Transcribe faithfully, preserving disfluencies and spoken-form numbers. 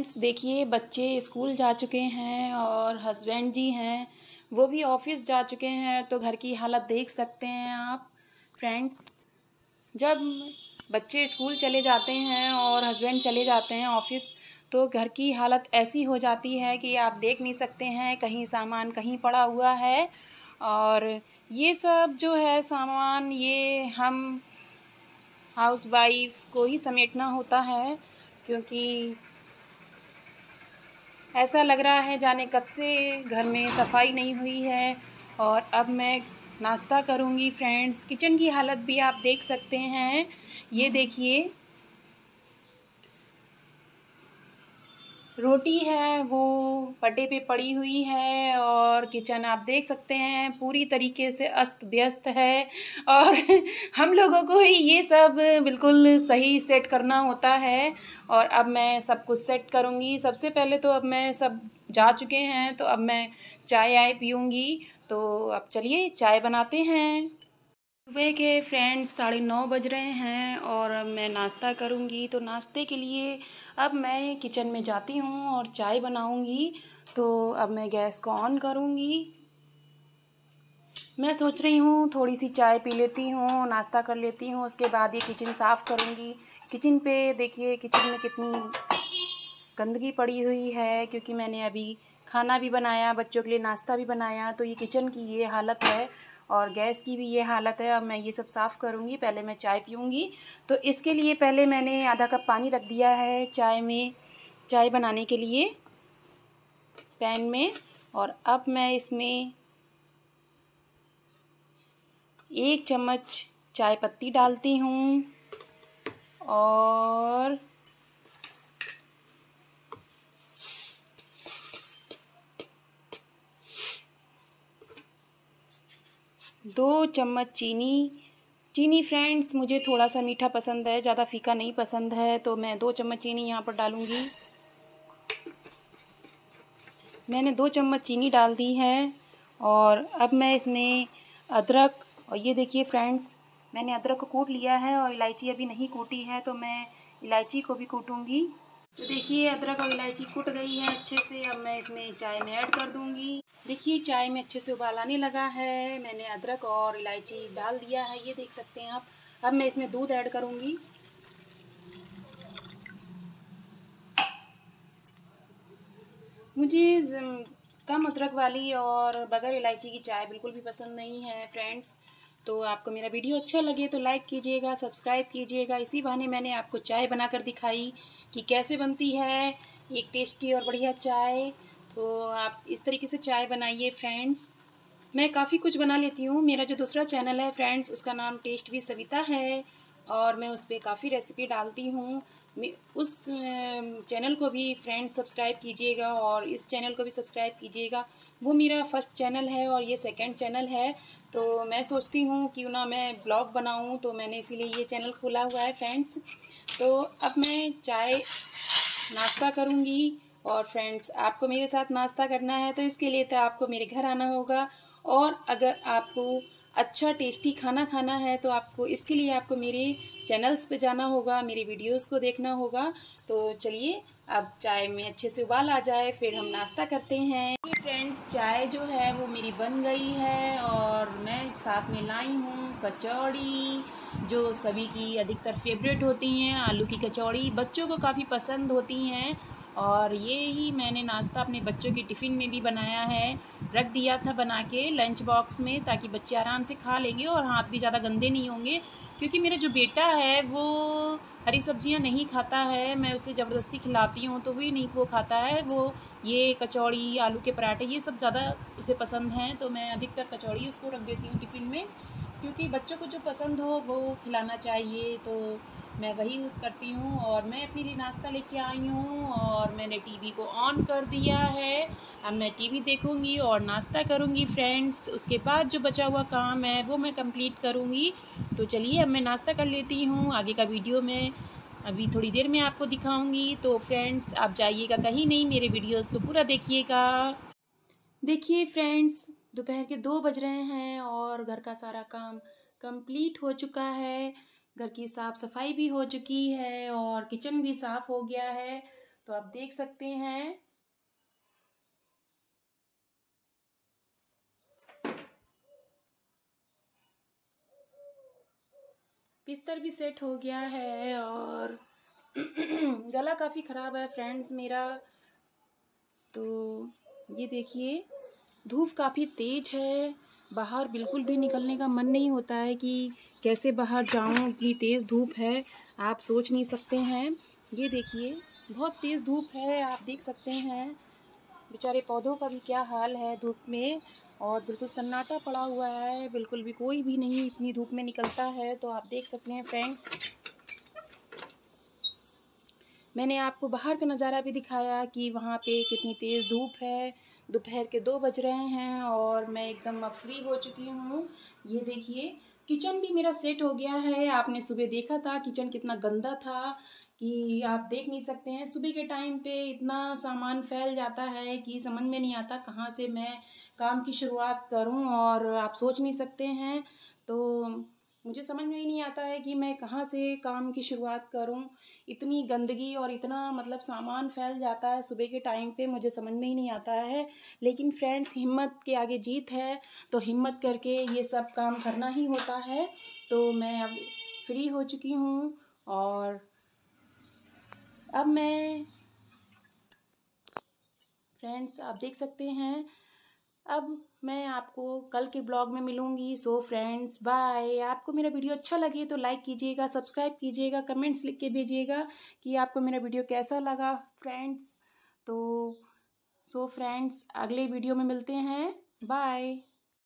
Friends देखिए, बच्चे school जा चुके हैं और हस्बैंड जी हैं वो भी ऑफिस जा चुके हैं। तो घर की हालत देख सकते हैं आप फ्रेंड्स। जब बच्चे स्कूल चले जाते हैं और हस्बैंड चले जाते हैं ऑफिस, तो घर की हालत ऐसी हो जाती है कि आप देख नहीं सकते हैं। कहीं सामान कहीं पड़ा हुआ है और ये सब जो है सामान, ये हम हाउस वाइफ को ही समेटना होता है, क्योंकि ऐसा लग रहा है जाने कब से घर में सफाई नहीं हुई है। और अब मैं नाश्ता करूंगी फ्रेंड्स। किचन की हालत भी आप देख सकते हैं। ये देखिए, रोटी है वो पटे पे पड़ी हुई है और किचन आप देख सकते हैं पूरी तरीके से अस्त व्यस्त है। और हम लोगों को ही ये सब बिल्कुल सही सेट करना होता है। और अब मैं सब कुछ सेट करूँगी। सबसे पहले तो अब मैं सब जा चुके हैं, तो अब मैं चाय आय पीऊँगी। तो अब चलिए चाय बनाते हैं। सुबह के फ्रेंड्स साढ़े नौ बज रहे हैं और अब मैं नाश्ता करूंगी। तो नाश्ते के लिए अब मैं किचन में जाती हूं और चाय बनाऊंगी। तो अब मैं गैस को ऑन करूंगी। मैं सोच रही हूँ थोड़ी सी चाय पी लेती हूँ, नाश्ता कर लेती हूँ, उसके बाद ये किचन साफ़ करूँगी। किचन पे देखिए, किचन में कितनी गंदगी पड़ी हुई है, क्योंकि मैंने अभी खाना भी बनाया, बच्चों के लिए नाश्ता भी बनाया। तो ये किचन की ये हालत है और गैस की भी ये हालत है। अब मैं ये सब साफ़ करूँगी, पहले मैं चाय पीऊँगी। तो इसके लिए पहले मैंने आधा कप पानी रख दिया है चाय में, चाय बनाने के लिए पैन में। और अब मैं इसमें एक चम्मच चाय पत्ती डालती हूँ और दो चम्मच चीनी। चीनी फ्रेंड्स मुझे थोड़ा सा मीठा पसंद है, ज़्यादा फीका नहीं पसंद है, तो मैं दो चम्मच चीनी यहाँ पर डालूँगी। मैंने दो चम्मच चीनी डाल दी है। और अब मैं इसमें अदरक, और ये देखिए फ्रेंड्स, मैंने अदरक को कूट लिया है और इलायची अभी नहीं कूटी है, तो मैं इलायची को भी कूटूँगी। तो देखिए अदरक और इलायची कूट गई है अच्छे से। अब मैं इसमें चाय में ऐड कर दूँगी। देखिए चाय में अच्छे से उबाल आने लगा है। मैंने अदरक और इलायची डाल दिया है, ये देख सकते हैं आप। अब मैं इसमें दूध ऐड करूँगी। मुझे कम अदरक वाली और बगैर इलायची की चाय बिल्कुल भी पसंद नहीं है फ्रेंड्स। तो आपको मेरा वीडियो अच्छा लगे तो लाइक कीजिएगा, सब्सक्राइब कीजिएगा। इसी बहाने मैंने आपको चाय बनाकर दिखाई कि कैसे बनती है एक टेस्टी और बढ़िया चाय। तो आप इस तरीके से चाय बनाइए फ्रेंड्स। मैं काफ़ी कुछ बना लेती हूँ। मेरा जो दूसरा चैनल है फ्रेंड्स, उसका नाम टेस्ट विद सविता है और मैं उस पर काफ़ी रेसिपी डालती हूँ। उस चैनल को भी फ्रेंड्स सब्सक्राइब कीजिएगा और इस चैनल को भी सब्सक्राइब कीजिएगा। वो मेरा फर्स्ट चैनल है और ये सेकंड चैनल है। तो मैं सोचती हूँ क्यों ना मैं ब्लॉग बनाऊँ, तो मैंने इसीलिए ये चैनल खोला हुआ है फ्रेंड्स। तो अब मैं चाय नाश्ता करूँगी और फ्रेंड्स आपको मेरे साथ नाश्ता करना है, तो इसके लिए तो आपको मेरे घर आना होगा। और अगर आपको अच्छा टेस्टी खाना खाना है तो आपको इसके लिए आपको मेरे चैनल्स पे जाना होगा, मेरे वीडियोस को देखना होगा। तो चलिए अब चाय में अच्छे से उबाल आ जाए, फिर हम नाश्ता करते हैं। फ्रेंड्स चाय जो है वो मेरी बन गई है और मैं साथ में लाई हूँ कचौड़ी, जो सभी की अधिकतर फेवरेट होती हैं। आलू की कचौड़ी बच्चों को काफ़ी पसंद होती हैं और ये ही मैंने नाश्ता अपने बच्चों के टिफ़िन में भी बनाया है, रख दिया था बना के लंच बॉक्स में, ताकि बच्चे आराम से खा लेंगे और हाथ भी ज़्यादा गंदे नहीं होंगे। क्योंकि मेरा जो बेटा है वो हरी सब्जियां नहीं खाता है, मैं उसे ज़बरदस्ती खिलाती हूँ तो भी नहीं वो खाता है। वो ये कचौड़ी, आलू के पराठे, ये सब ज़्यादा उसे पसंद हैं। तो मैं अधिकतर कचौड़ी उसको रख देती हूँ टिफ़िन में, क्योंकि बच्चों को जो पसंद हो वो खिलाना चाहिए। तो मैं वही करती हूँ और मैं अपने लिए नाश्ता लेके आई हूँ और मैंने टीवी को ऑन कर दिया है। अब मैं टीवी देखूँगी और नाश्ता करूँगी फ्रेंड्स। उसके बाद जो बचा हुआ काम है वो मैं कंप्लीट करूँगी। तो चलिए अब मैं नाश्ता कर लेती हूँ। आगे का वीडियो मैं अभी थोड़ी देर में आपको दिखाऊँगी। तो फ्रेंड्स आप जाइएगा कहीं नहीं, मेरे वीडियोज़ को पूरा देखिएगा। देखिए फ्रेंड्स दोपहर के दो बज रहे हैं और घर का सारा काम कंप्लीट हो चुका है। घर की साफ़ सफाई भी हो चुकी है और किचन भी साफ़ हो गया है। तो आप देख सकते हैं बिस्तर भी सेट हो गया है और गला काफ़ी ख़राब है फ्रेंड्स मेरा। तो ये देखिए धूप काफ़ी तेज़ है, बाहर बिल्कुल भी निकलने का मन नहीं होता है कि कैसे बाहर जाऊं, इतनी तेज़ धूप है, आप सोच नहीं सकते हैं। ये देखिए बहुत तेज़ धूप है, आप देख सकते हैं बेचारे पौधों का भी क्या हाल है धूप में। और बिल्कुल सन्नाटा पड़ा हुआ है, बिल्कुल भी कोई भी नहीं इतनी धूप में निकलता है। तो आप देख सकते हैं फ्रेंड्स, मैंने आपको बाहर का नज़ारा भी दिखाया कि वहाँ पे कितनी तेज़ धूप है। दोपहर के दो बज रहे हैं और मैं एकदम फ्री हो चुकी हूँ। ये देखिए किचन भी मेरा सेट हो गया है। आपने सुबह देखा था किचन कितना गंदा था कि आप देख नहीं सकते हैं। सुबह के टाइम पे इतना सामान फैल जाता है कि समझ में नहीं आता कहाँ से मैं काम की शुरुआत करूँ, और आप सोच नहीं सकते हैं। तो मुझे समझ में ही नहीं आता है कि मैं कहाँ से काम की शुरुआत करूं। इतनी गंदगी और इतना मतलब सामान फैल जाता है सुबह के टाइम पे, मुझे समझ में ही नहीं आता है। लेकिन फ्रेंड्स हिम्मत के आगे जीत है, तो हिम्मत करके ये सब काम करना ही होता है। तो मैं अब फ्री हो चुकी हूँ और अब मैं फ्रेंड्स आप देख सकते हैं अब मैं आपको कल के ब्लॉग में मिलूंगी। So friends bye. आपको मेरा वीडियो अच्छा लगे तो लाइक कीजिएगा, सब्सक्राइब कीजिएगा, कमेंट्स लिख के भेजिएगा कि आपको मेरा वीडियो कैसा लगा फ्रेंड्स। तो सो फ्रेंड्स अगले वीडियो में मिलते हैं। बाय।